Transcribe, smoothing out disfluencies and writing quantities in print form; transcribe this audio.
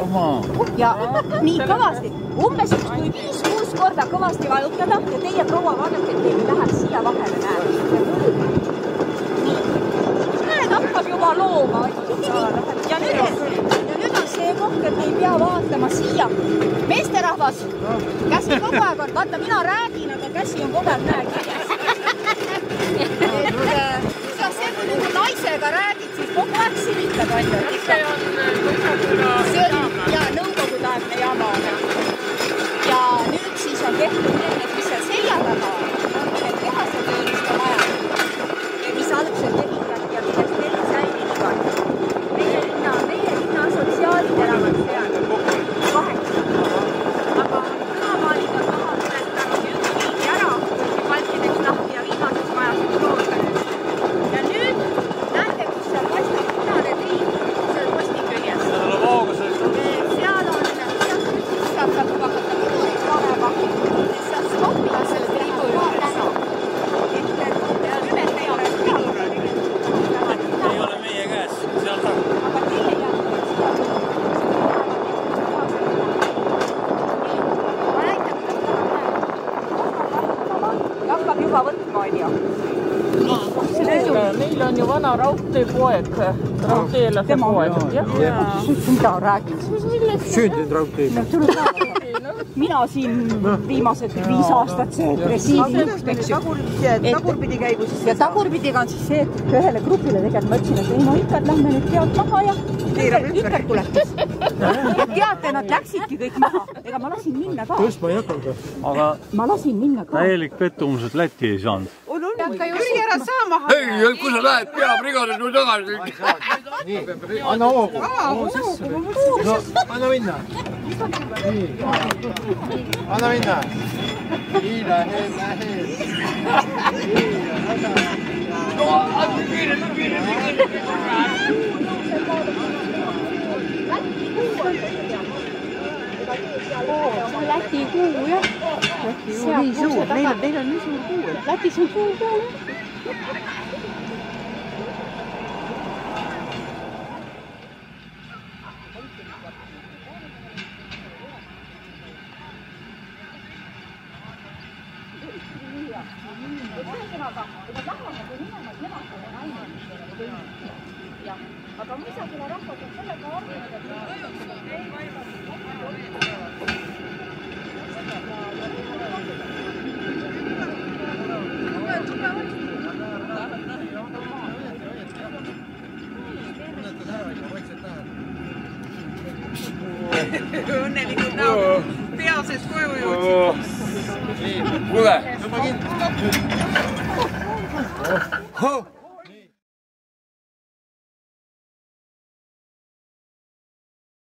ja nii kõvasti, umbes kui 5-6 korda kõvasti vajutada ja teie proua vaadake, et teil läheb siia vahele näed. Nii. Näed, hakkab juba looma. Ja nüüd on see koht, et ei pea vaatama siia. Meesterahvas, käsi kogu aeg on, vaata mina räägin, aga käsi on kogu aeg näed. See kui nagu naisega räägid, siis kogu aeg silitad palju. See on nõukogudaegne jama. Ja nüüd siis on tehtud need, mis seal selja taga on need tehasetööliste majad, mis algselt ehitati ja millest veel säilivad. Meie linna sotsiaalid elavad seal 8. Aga külamaaliga taha tuletanud üks viidi ära, palkideks lahti ja viimases majas toota. Ja nüüd näete, kus seal paistab punane triin, seal posti küljes. Seal on, seal saab hakata pidurit panema, seal stopida selle triibu juures. Et ümet ei ole peal. Ei ole meie käes, seal taga. Aga teie jääte seal. Ma näitan, kuidas hakkab juba võtma, on ju. Meil on ju vana raudteepoeg, raudteelase poeg. Mida räägid? Sündinud raudteel. Mina siin viimased 5 aastat see presiident, eks ju. Tagurpidi käigu siis. Ja tagurpidiga on siis see, et ühele grupile tegelikult ma ütlesin, et ei no ikka, et lähme nüüd pead maha ja ümber tuletas. Ja teate, nad läksidki kõik maha. Ega ma lasin minna ka. Tõstma ei hakanud. Aga Ma lasin minna ka. täielik pettumus, et Läti ei saanud. Küri ära saa maha. Ei, kui sa lähed peabrigade, tuli tagasi. Nii, anna hoogu. No, anna minna. Anna minna. Hiina, heena, heena. Läti kuu, jah. Nii suur, neil on nii suur kuu. Lätis on suur kuu, jah. Aga misagile rahvas on sellega arvanud, et õnnelikult näod peases koju jõudsid. Kuule! Tõmba kinni.